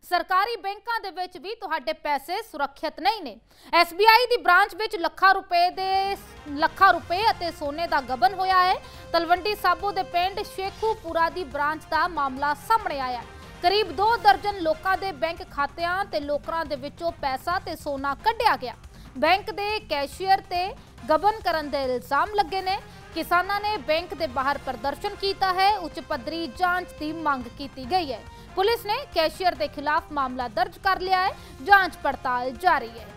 सरकारी बैंकों दे विच भी तुहाडे पैसे सुरक्षित नहीं ने। SBI दी ब्रांच विच लाखां रुपए अते सोने दा गबन होया है। तलवंडी साबो दे पिंड शेखूपुरा दी ब्रांच दा मामला सामने आया है। करीब 2 दर्जन लोकां दे बैंक खातियां ते लोकरां दे विचों पैसा ते सोना कढिया गया। बैंक दे कैशियर ते गबन करन दे इल्जाम लगे ने। किसानां ने बैंक दे बाहर प्रदर्शन किया है। उच्च पद्धरी जांच की मांग की गई है। पुलिस ने कैशियर के खिलाफ मामला दर्ज कर लिया है। जांच पड़ताल जारी है।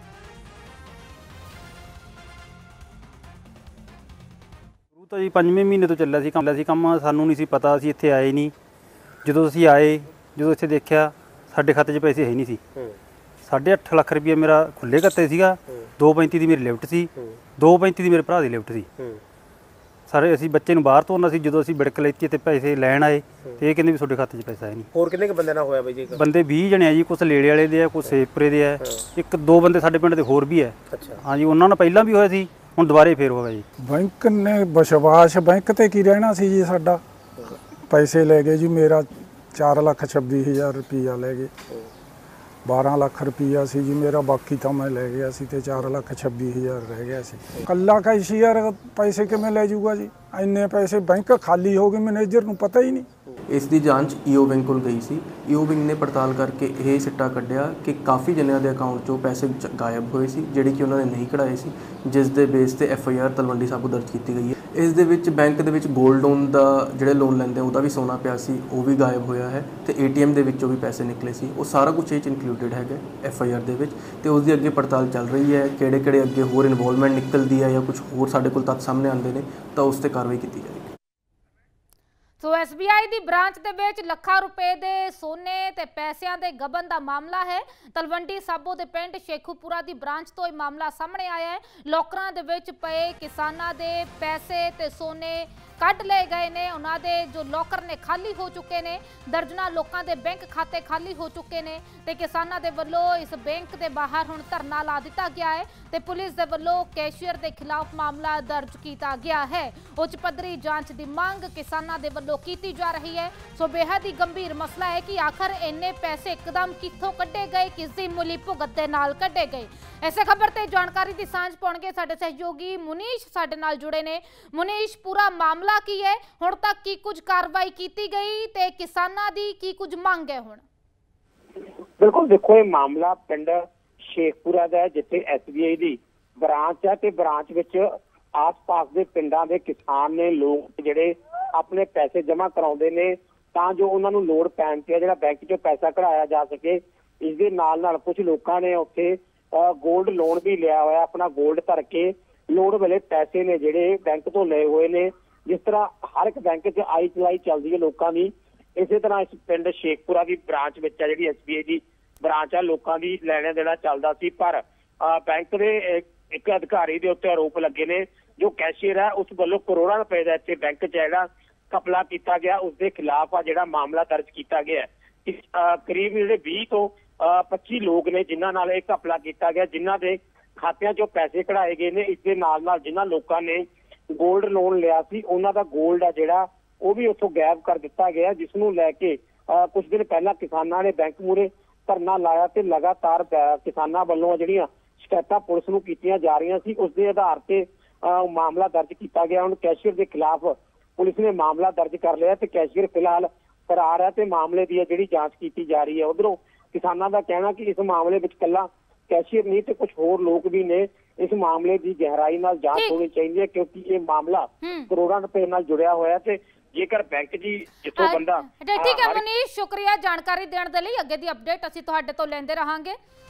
तो जी 5वें महीने तो ਚੱਲਿਆ ਸੀ ਕੰਮ ਸਾਨੂੰ ਨਹੀਂ ਸੀ ਪਤਾ, ਅਸੀਂ ਇੱਥੇ ਆਏ ਨਹੀਂ। ਜਦੋਂ ਅਸੀਂ ਆਏ, ਜਦੋਂ ਇੱਥੇ ਦੇਖਿਆ ਸਾਡੇ ਖਾਤੇ 'ਚ ਪੈਸੇ ਹੈ ਨਹੀਂ ਸੀ। 8.5 ਲੱਖ ਰੁਪਏ ਮੇਰਾ ਖੁੱਲੇ ਖਾਤੇ ਸੀਗਾ, 2.35 ਦੀ ਮੇਰੀ ਲਿਫਟ ਸੀ, 2.35 ਦੀ ਮੇਰੇ ਭਰਾ ਦੀ ਲਿਫਟ ਸੀ। ਸਾਰੇ ਅਸੀਂ ਬੱਚੇ ਨੂੰ ਬਾਹਰ ਤੋਰਨਾ ਸੀ। ਜਦੋਂ ਅਸੀਂ ਬਿੜਕ ਲੈਤੀ ਤੇ ਪੈਸੇ ਲੈਣ ਆਏ ਤੇ ਇਹ ਕਹਿੰਦੇ ਵੀ ਤੁਹਾਡੇ ਖਾਤੇ 'ਚ ਪੈਸਾ ਹੈ ਨਹੀਂ। ਹੋਰ ਕਿੰਨੇ ਕ ਬੰਦੇ ਨਾਲ ਹੋਇਆ ਬਾਈ ਜੀ? ਬੰਦੇ 20 ਜਣੇ ਆ ਜੀ, ਕੁਝ ਲੇੜੇ ਵਾਲੇ ਦੇ ਆ, ਕੁਝ ਸੇਪਰੇ ਦੇ ਆ, 1-2 ਬੰਦੇ ਸਾਡੇ ਪਿੰਡ ਦੇ ਹੋਰ ਵੀ ਹੈ। ਹਾਂਜੀ, ਉਹਨਾਂ ਨਾਲ ਪਹਿਲਾਂ ਵੀ ਹੋਇਆ ਸੀ, ਹੁਣ ਦੁਬਾਰੇ ਫੇਰ ਹੋ ਗਿਆ ਜੀ। बैंक ने विश्वास बैंक ते की रहना सी जी। साडा पैसे ले गए जी, मेरा 4,26,000 रुपया ले गए। 12 ਲੱਖ रुपया सी जी मेरा, बाकी तो मैं ले गया सी ते 4,26,000 रह गया सी। कल्ला कैशियर पैसे किवें ले जूगा जी? इन्ने पैसे बैंक खाली हो गए, मैनेजर नूं पता ही नहीं। ਇਸ ਦੀ ਜਾਂਚ ਈਓ ਬੈਂਕ ਕੋਲ ਗਈ ਸੀ। ਈਓ ਬੈਂਕ ਨੇ ਪੜਤਾਲ ਕਰਕੇ ਇਹ ਸਿੱਟਾ ਕੱਢਿਆ ਕਿ ਕਾਫੀ ਜਣਿਆਂ ਦੇ ਅਕਾਊਂਟ 'ਚੋਂ ਪੈਸੇ ਗਾਇਬ ਹੋਏ ਸੀ, ਜਿਹੜੇ ਕਿ ਉਹਨਾਂ ਨੇ ਨਹੀਂ ਕਢਾਏ ਸੀ, ਜਿਸ ਦੇ ਬੇਸ ਤੇ FIR ਤਲਵੰਡੀ ਸਾਬੋ ਦਰਜ ਕੀਤੀ ਗਈ ਹੈ। ਇਸ ਦੇ ਵਿੱਚ ਬੈਂਕ ਦੇ ਵਿੱਚ 골ਡ ਲੋਨ ਦਾ ਜਿਹੜੇ ਲੋਨ ਲੈਂਦੇ ਉਹਦਾ ਵੀ ਸੋਨਾ ਪਿਆ ਸੀ, ਉਹ ਵੀ ਗਾਇਬ ਹੋਇਆ ਹੈ ਤੇ ATM ਦੇ ਵਿੱਚੋਂ ਵੀ ਪੈਸੇ ਨਿਕਲੇ ਸੀ। ਉਹ ਸਾਰਾ ਕੁਝ ਇਹ 'ਚ ਇਨਕਲੂਡਡ ਹੈਗਾ FIR ਦੇ ਵਿੱਚ ਤੇ ਉਸ ਦੀ ਅੱਗੇ ਪੜਤਾਲ ਚੱਲ ਰਹੀ ਹੈ। ਕਿਹੜੇ ਅੱਗੇ ਹੋਰ ਇਨਵੋਲਵਮੈਂਟ ਨਿਕਲਦੀ ਹੈ ਜਾਂ ਕੁਝ ਹੋਰ ਸਾਡੇ ਕੋਲ ਤੱਥ ਸਾਹਮਣੇ ਆਉਂਦੇ ਨੇ ਤਾਂ ਉਸ ਤੇ ਕਾਰਵਾਈ ਕੀਤੀ ਜਾਏਗੀ। ਸੋ SBI ਦੀ ਬ੍ਰਾਂਚ ਦੇ ਵਿੱਚ ਲੱਖਾਂ ਰੁਪਏ ਦੇ ਸੋਨੇ ਤੇ ਪੈਸਿਆਂ ਦੇ ਗਬਨ ਦਾ ਮਾਮਲਾ ਹੈ। ਤਲਵੰਡੀ ਸਾਬੋ ਦੇ ਪਿੰਡ ਸ਼ੇਖੂਪੁਰਾ ਦੀ ਬ੍ਰਾਂਚ ਤੋਂ ਇਹ ਮਾਮਲਾ ਸਾਹਮਣੇ ਆਇਆ ਹੈ। ਲੋਕਰਾਂ ਦੇ ਵਿੱਚ ਪਏ ਕਿਸਾਨਾਂ ਦੇ ਪੈਸੇ ਤੇ ਸੋਨੇ ਕੱਢ ਲਏ ਗਏ ਨੇ। ਉਹਨਾਂ ਦੇ ਜੋ ਲੋਕਰ ਨੇ ਖਾਲੀ ਹੋ ਚੁੱਕੇ ਨੇ। ਦਰਜਨਾਂ ਲੋਕਾਂ ਦੇ ਬੈਂਕ ਖਾਤੇ ਖਾਲੀ ਹੋ ਚੁੱਕੇ ਨੇ ਤੇ ਕਿਸਾਨਾਂ ਦੇ ਵੱਲੋਂ ਇਸ ਬੈਂਕ ਦੇ ਬਾਹਰ ਹੁਣ ਧਰਨਾ ਲਾ ਦਿੱਤਾ ਗਿਆ ਹੈ ਤੇ ਪੁਲਿਸ ਦੇ ਵੱਲੋਂ ਕੈਸ਼ੀਅਰ ਦੇ ਖਿਲਾਫ ਮਾਮਲਾ ਦਰਜ ਕੀਤਾ ਗਿਆ ਹੈ। ਉੱਚ ਪੱਧਰੀ ਜਾਂਚ ਦੀ ਮੰਗ ਕਿਸਾਨਾਂ ਦੇ ਵੱਲੋਂ ਕੀਤੀ ਜਾ ਰਹੀ ਹੈ। ਸੋ ਬੇहद ਹੀ ਗੰਭੀਰ ਮਸਲਾ ਹੈ ਕਿ ਆਖਰ ਇੰਨੇ ਪੈਸੇ ਇੱਕਦਮ ਕਿੱਥੋਂ ਕੱਢੇ ਗਏ, ਕਿਸ ਦੀ ਮਿਲੀ ਭੁਗਤ ਦੇ ਨਾਲ ਕੱਢੇ ਗਏ। ਇਸੇ ਖਬਰ ਤੇ ਜਾਣਕਾਰੀ ਦੀ ਸਾਂਝ ਪਾਉਣਗੇ ਸਾਡੇ ਸਹਿਯੋਗੀ ਮੁਨੀਸ਼ ਸਾਡੇ ਨਾਲ ਜੁੜੇ ਨੇ। ਮੁਨੀਸ਼, ਪੂਰਾ ਮਾਮਲਾ ਕੀ ਹੈ, ਹੁਣ ਤੱਕ ਕੀ ਕੁਝ ਕਾਰਵਾਈ ਕੀਤੀ ਗਈ ਤੇ ਕਿਸਾਨਾਂ ਦੀ ਕੀ ਕੁਝ ਮੰਗ ਹੈ ਹੁਣ? ਬਿਲਕੁਲ, ਦੇਖੋ ਇਹ ਮਾਮਲਾ ਪਿੰਡ ਸ਼ੇਖਪੁਰਾ ਦਾ ਹੈ ਜਿੱਥੇ SBI ਦੀ ਬ੍ਰਾਂਚ ਹੈ ਤੇ ਬ੍ਰਾਂਚ ਵਿੱਚ ਆਸ-ਪਾਸ ਦੇ ਪਿੰਡਾਂ ਦੇ ਕਿਸਾਨ ਨੇ, ਲੋਕ ਜਿਹੜੇ ਆਪਣੇ ਪੈਸੇ ਜਮ੍ਹਾਂ ਕਰਾਉਂਦੇ ਨੇ ਤਾਂ ਜੋ ਉਹਨਾਂ ਨੂੰ ਲੋੜ ਪੈਣ ਤੇ ਜਿਹੜਾ ਬੈਂਕ 'ਚੋਂ ਪੈਸਾ ਕਢਾਇਆ ਜਾ ਸਕੇ। ਇਸ ਦੇ ਨਾਲ ਕੁਝ ਲੋਕਾਂ ਨੇ ਉੱਥੇ ਗੋਲਡ ਲੋਨ ਵੀ ਲਿਆ ਹੋਇਆ, ਆਪਣਾ ਗੋਲਡ ਧਰ ਕੇ ਲੋੜ ਵੇਲੇ ਪੈਸੇ ਨੇ ਜਿਹੜੇ ਬੈਂਕ ਤੋਂ ਲਏ ਹੋਏ ਨੇ। ਜਿਸ ਤਰ੍ਹਾਂ ਹਰ ਇੱਕ ਬੈਂਕ 'ਚ ਆਈ ਚਲਾਈ ਚੱਲਦੀ ਹੈ ਲੋਕਾਂ ਦੀ, ਇਸੇ ਤਰ੍ਹਾਂ ਇਸ ਪਿੰਡ ਸ਼ੇਖਪੁਰਾ ਦੀ ਬ੍ਰਾਂਚ ਵਿੱਚ ਹੈ ਜਿਹੜੀ SBI ਦੀ ਬ੍ਰਾਂਚ ਆ, ਲੋਕਾਂ ਦੀ ਲੈਣਾ ਦੇਣਾ ਚੱਲਦਾ ਸੀ। ਪਰ ਬੈਂਕ ਦੇ ਇੱਕ ਅਧਿਕਾਰੀ ਦੇ ਉੱਤੇ ਆਰੋਪ ਲੱਗੇ ਨੇ। ਜੋ ਕੈਸ਼ੀਅਰ ਹੈ ਉਸ ਵੱਲੋਂ ਕਰੋੜਾਂ ਰੁਪਏ ਦਾ ਇੱਥੇ ਬੈਂਕ 'ਚ ਜਿਹੜਾ ਘਪਲਾ ਕੀਤਾ ਗਿਆ, ਉਸ ਦੇ ਖਿਲਾਫ ਆ ਜਿਹੜਾ ਮਾਮਲਾ ਦਰਜ ਕੀਤਾ ਗਿਆ। ਕਰੀਬ ਜਿਹੜੇ 20 ਤੋਂ 25 ਲੋਕ ਨੇ ਜਿਨ੍ਹਾਂ ਨਾਲ ਇਹ ਘਪਲਾ ਕੀਤਾ ਗਿਆ, ਜਿਨ੍ਹਾਂ ਦੇ ਖਾਤਿਆਂ 'ਚੋਂ ਪੈਸੇ ਕਢਾਏ ਗਏ ਨੇ। ਇਸ ਦੇ ਨਾਲ ਜਿਨ੍ਹਾਂ ਲੋਕਾਂ ਨੇ ਗੋਲਡ ਲੋਨ ਲਿਆ ਸੀ ਉਹਨਾਂ ਦਾ ਗੋਲਡ ਆ ਜਿਹੜਾ ਉਹ ਵੀ ਉੱਥੋਂ ਗਾਇਬ ਕਰ ਦਿੱਤਾ ਗਿਆ, ਜਿਸ ਨੂੰ ਲੈ ਕੇ ਕੁਝ ਦਿਨ ਪਹਿਲਾਂ ਕਿਸਾਨਾਂ ਨੇ ਬੈਂਕ ਮੂਹਰੇ ਧਰਨਾ ਲਾਇਆ ਤੇ ਲਗਾਤਾਰ ਕਿਸਾਨਾਂ ਵੱਲੋਂ ਜਿਹੜੀਆਂ ਸ਼ਿਕਾਇਤਾਂ ਪੁਲਿਸ ਨੂੰ ਕੀਤੀਆਂ ਜਾ ਰਹੀਆਂ ਸੀ, ਉਸ ਦੇ ਆਧਾਰ ਤੇ ਮਾਮਲਾ ਦਰਜ ਕੀਤਾ ਗਿਆ। ਹੁਣ ਕੈਸ਼ੀਅਰ ਦੇ ਖਿਲਾਫ ਪੁਲਿਸ ਨੇ ਮਾਮਲਾ ਦਰਜ ਕਰ ਲਿਆ ਤੇ ਕੈਸ਼ੀਅਰ ਫਿਲਹਾਲ ਫਰਾਰ ਹੈ ਤੇ ਮਾਮਲੇ ਦੀ ਜਿਹੜੀ ਜਾਂਚ ਕੀਤੀ ਜਾ ਰਹੀ ਹੈ। ਉਧਰੋਂ ਕਿਸਾਨਾਂ ਦਾ ਕਹਿਣਾ ਕਿ ਇਸ ਮਾਮਲੇ ਵਿੱਚ ਇਕੱਲਾ ਕੈਸ਼ੀਅਰ ਨਹੀਂ ਤੇ ਕੁਝ ਹੋਰ ਲੋਕ ਵੀ ਨੇ। ਇਸ ਮਾਮਲੇ ਦੀ ਗਹਿਰਾਈ ਨਾਲ ਜਾਂਚ ਹੋਣੀ ਚਾਹੀਦੀ ਹੈ ਕਿਉਂਕਿ ਇਹ ਮਾਮਲਾ ਕਰੋੜਾਂ ਰੁਪਏ ਨਾਲ ਜੁੜਿਆ ਹੋਇਆ ਤੇ ਜੇਕਰ ਬੈਂਕ ਜੀ ਜਿੱਥੋਂ ਬੰਦਾ ਠੀਕ ਹੈ। ਮਨੀਸ਼, ਸ਼ੁਕਰੀਆ ਜਾਣਕਾਰੀ ਦੇਣ ਦੇ ਲਈ। ਅੱਗੇ ਦੀ ਅਪਡੇਟ ਅਸੀਂ ਤੁਹਾਡੇ ਤੋਂ ਲੈਂਦੇ ਰਹਾਂਗੇ।